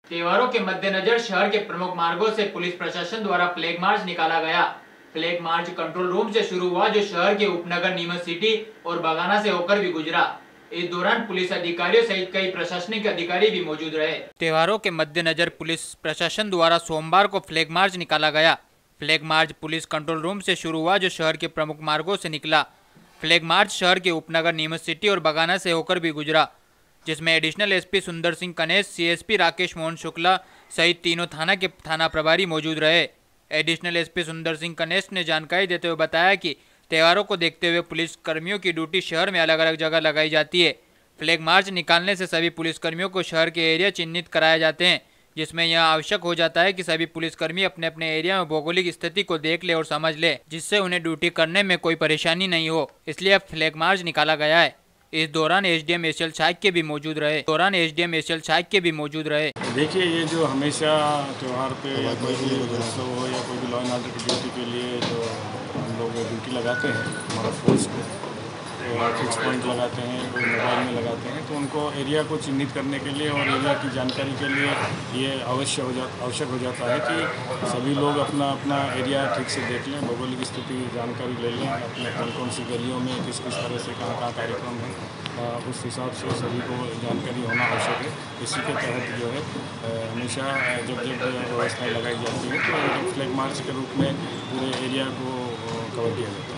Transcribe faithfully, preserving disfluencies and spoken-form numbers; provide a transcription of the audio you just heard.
त्योहारों के मद्देनजर शहर के प्रमुख मार्गों से पुलिस प्रशासन द्वारा फ्लैग मार्च निकाला गया। फ्लैग मार्च कंट्रोल रूम से शुरू हुआ, जो शहर के उपनगर नीमच सिटी और बगाना से होकर भी गुजरा। इस दौरान पुलिस अधिकारियों सहित कई प्रशासनिक अधिकारी भी मौजूद रहे। त्योहारों के मद्देनजर पुलिस प्रशासन द्वारा सोमवार को फ्लैग मार्च निकाला गया। Flag march police control room से शुरू हुआ, जो शहर के प्रमुख मार्गों से निकला। फ्लैग मार्च शहर के उपनगर नीमच सिटी और बगाना से होकर भी गुजरा, जिसमें additional SP Sundar Singh Kanesh, CSP Rakesh Mohan Shukla सहित तीनों थाना के थाना प्रभारी मौजूद रहे। एडिशनल एसपी सुंदर सिंह कनेश ने जानकारी देते हुए बताया कि त्योहारों को देखते हुए पुलिस कर्मियों की ड्यूटी शहर में अलग अलग जगह लगाई जाती है। फ्लैग मार्च निकालने से सभी पुलिसकर्मियों को शहर के एरिया चिन्हित कराए जाते हैं, जिसमें यह आवश्यक हो जाता है कि सभी पुलिसकर्मी अपने अपने एरिया में भौगोलिक स्थिति को देख ले और समझ ले, जिससे उन्हें ड्यूटी करने में कोई परेशानी नहीं हो। इसलिए अब फ्लैग मार्च निकाला गया है। इस दौरान एसडीएम एसएल छाक्य भी मौजूद रहे दौरान एसडीएम एसएल छाक्य भी मौजूद रहे देखिए, ये जो हमेशा त्यौहार पे या कोई भी उत्सव हो या कोई भी लॉ एंड ऑर्डर की ड्यूटी के लिए जो हम लोग ड्यूटी लगाते हैं हमारा फोर्स को, फिक्स पॉइंट लगाते हैं, कोई मोबाइल में लगाते हैं, तो उनको एरिया को चिन्हित करने के लिए और एरिया की जानकारी के लिए ये अवश्य हो जा आवश्यक हो जाता है कि सभी लोग अपना अपना एरिया ठीक से देख लें, भौगोलिक स्थिति जानकारी ले लें, अपने कौन कौन सी गलियों में किस किस तरह से कहाँ कहाँ कार्यक्रम है, उस हिसाब से सभी को जानकारी होना आवश्यक है। इसी के तहत जो है हमेशा जब जब व्यवस्थाएँ लगाई जाती है तो फ्लैग मार्च के रूप में पूरे एरिया को कवर किया जाता है।